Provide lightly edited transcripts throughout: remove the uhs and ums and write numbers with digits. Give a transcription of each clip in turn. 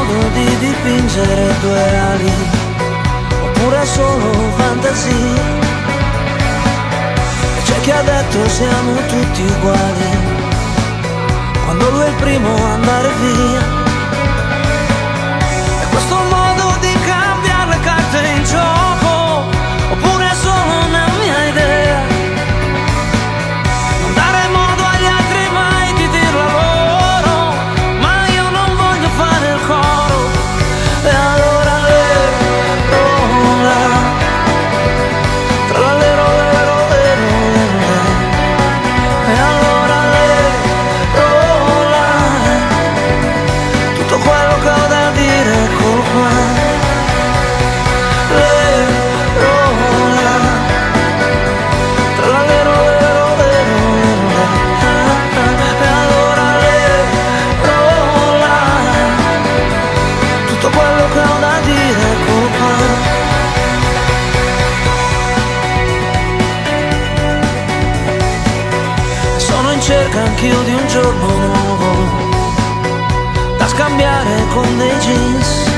modo di dipingere due ali, oppure solo fantasia. E c'è chi ha detto siamo tutti uguali, quando lui è il primo a andare via. E questo modo di cambiare le carte in gioco, oppure è solo una mia idea? Non dare modo agli altri mai di dirla loro, ma io non voglio fare il coro. E allora rola, tra la lero, e allora rola, tutto quello che ho da dire col qua. Cerca anch'io di un giorno nuovo da scambiare con dei jeans,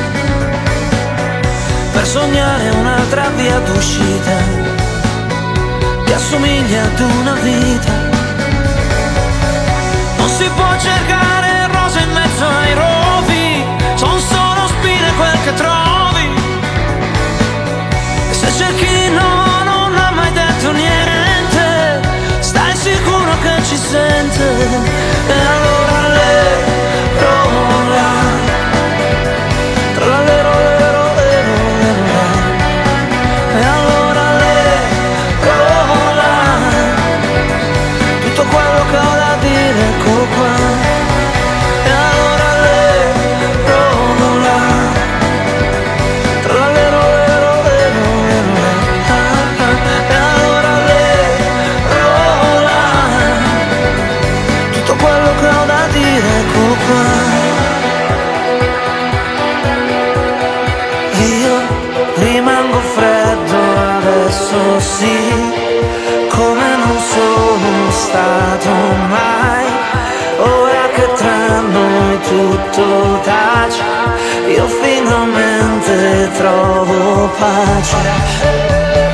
per sognare un'altra via d'uscita che assomiglia ad una vita. Non si può cercare rose in mezzo ai rovi, son solo spine quel che trovi. E se cerchi no, non ha mai detto niente, stai sicuro che ci sente. E allora rola, tra la lero, e allora rola, tutto quello che ho da dire ecco qua. E allora rola, tra la lero, e allora tutto quello che ho da dire ecco qua. Io rimango freddo adesso sì, come non sono stato mai. Ora che tra noi tutto tace, io finalmente trovo pace.